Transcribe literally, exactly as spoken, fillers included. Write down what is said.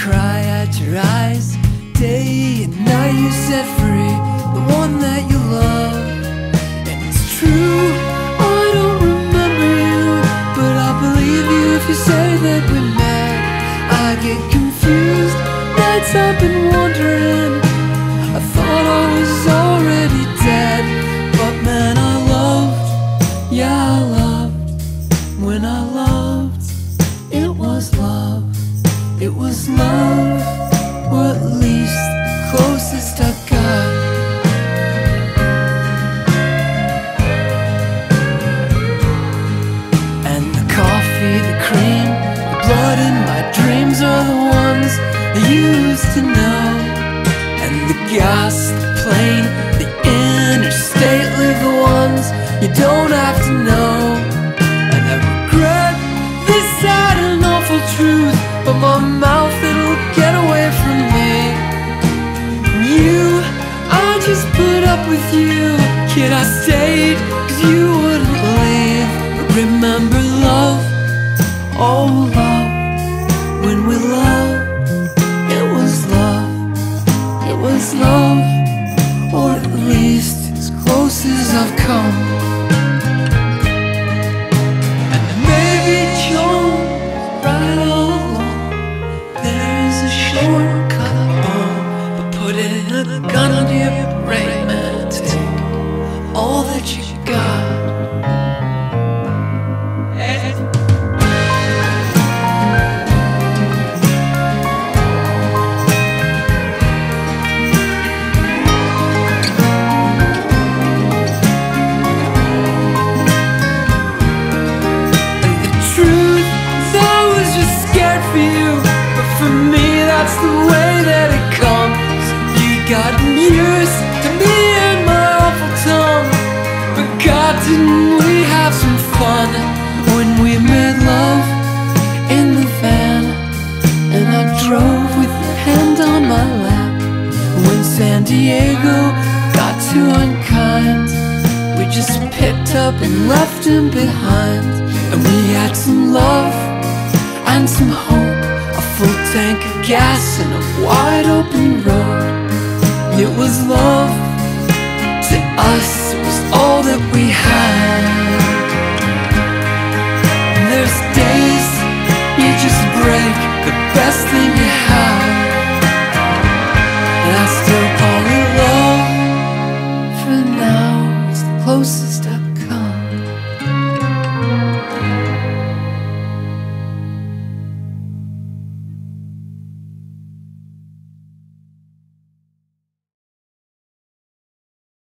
cry at your eyes. Day and night you set free the one that you love. And it's true, I don't remember you, but I'll believe you if you say that we're mad. I get confused, nights I've been wondering, I thought I was already dead. But man, I loved, yeah I loved. When I loved, it was love. It was love, or at least the closest I've got. And the coffee, the cream, the blood in my dreams are the ones I used to know. And the gas, the plane, the interstate live the ones you don't have to know. And I regret this sad and awful truth, but my mouth, it'll get away from me. You, I just put up with you. Kid, I stayed cause you wouldn't leave. But remember love, oh love. When we loved, it was love. It was love, or at least as close as I've come. And maybe Jones right all along. There's a shortcut home, but putting a gun under your brain, man, take all that you got. That's the way that it comes. You got used to me and my awful tongue, but God, didn't we have some fun when we made love in the van? And I drove with a hand on my lap. When San Diego got too unkind, we just picked up and left him behind. And we had some love and some hope, a full tank of gas and a wide open road. It was love to us, it was all that we had.